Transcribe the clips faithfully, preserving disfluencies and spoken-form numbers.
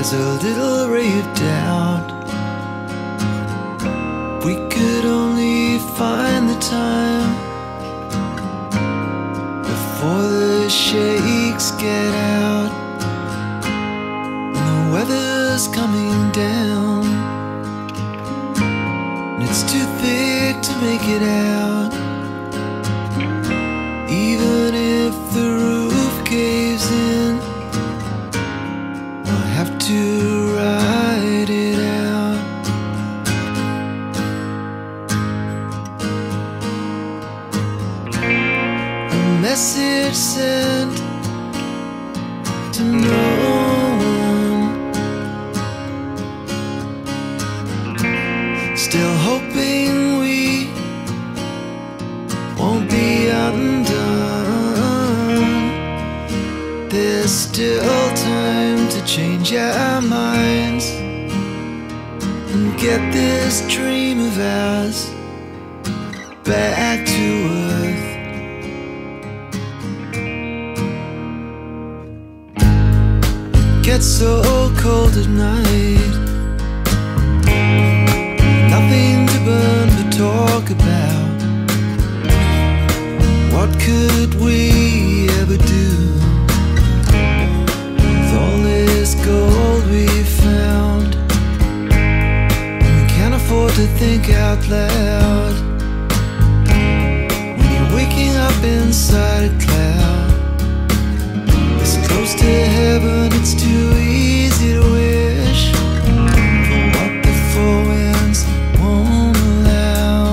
there's a little ray of doubt. We could only find the time before the shakes get out and the weather's coming down, and it's too thick to make it out. Even if the roof caves in, I'll have to ride it out. A message sent to no one, still hoping we won't be undone. There's still time to change our minds and get this dream of ours back to earth. It gets so cold at night, nothing to burn but talk about. What could we ever do with all this gold we found? We can't afford to think out loud when you're waking up inside a cloud. It's close to heaven, it's too easy to wish for what the four winds won't allow.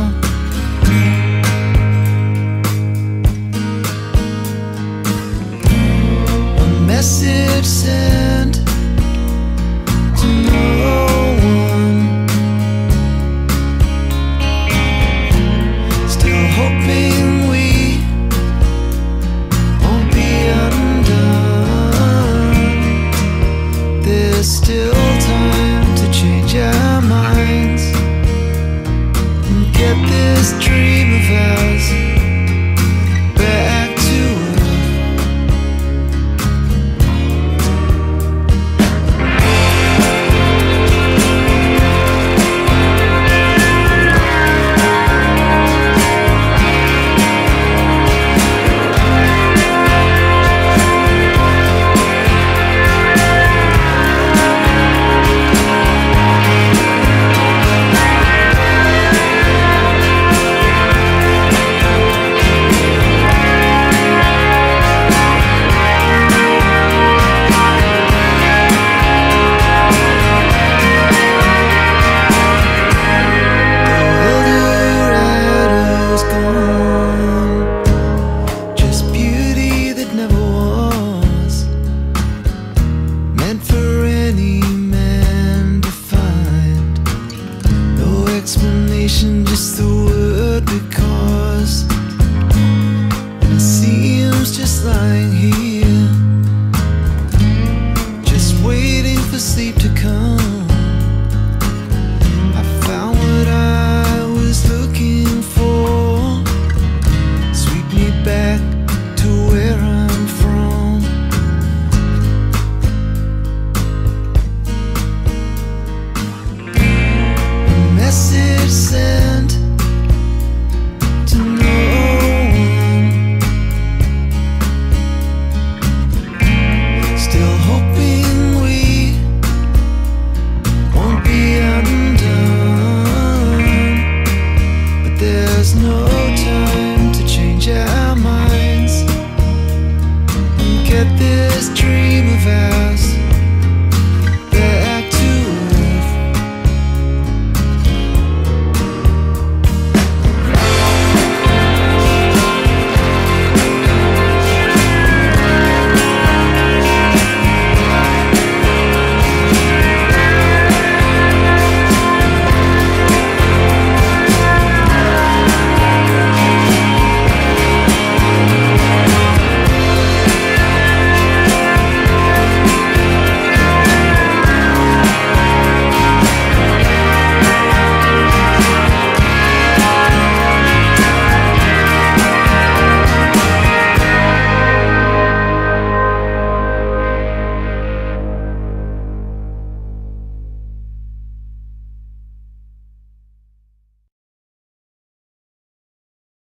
Message sent to no one, still hoping we won't be undone. There's still time to change our minds and get this dream of ours back to earth. Just the